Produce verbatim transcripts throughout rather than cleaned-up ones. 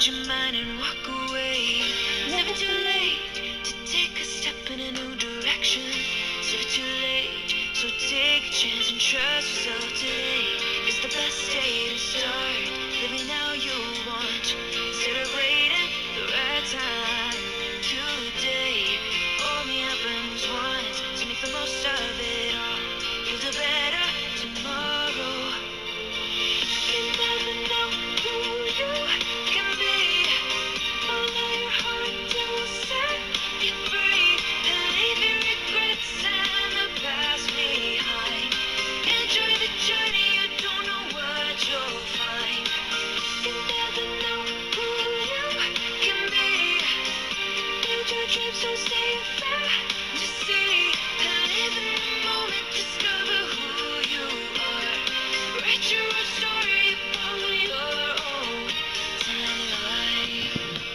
change your mind and walk away. Never too late to take a step in a new direction. It's never too late, so take a chance and trust yourself. Today is the best day to start living how you want, instead of waiting the right time. Today only happens once, so make the most of it all. You'll do better tomorrow. You never know who you can be. Follow your heart to set you free, and leave your regrets and the past behind. Enjoy the journey, you don't know what you'll find. You never know who you can be. Build your dreams, so stay fantasy, and live in the moment, discover who you are. Write your own story, follow your own timeline.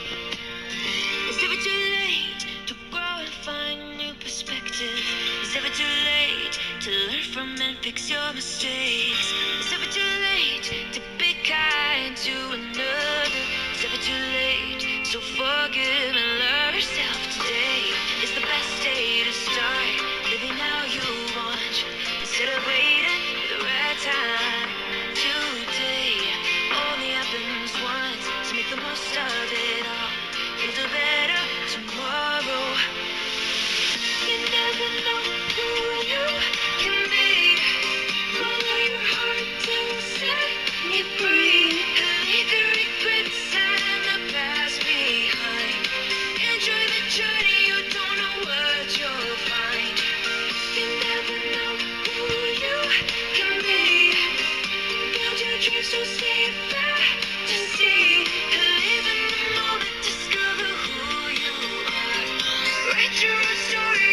It's never too late to grow and find a new perspective. It's never too late to learn from and fix your mistakes. It's never too late to be kind to another. It's never too late, so forgive and love yourself. Today is the best day to start living how you want, instead of waiting for the right time. Today only happens once, so make the most of it all. You'll do better tomorrow. You never know who you can be. Follow your heart to set you free, and leave your regrets and the past behind. Enjoy the journey, you don't know what you'll find. You never know who you can be. Build your dreams, so stay fantasy, and live in the moment, discover who you are. Write your own story,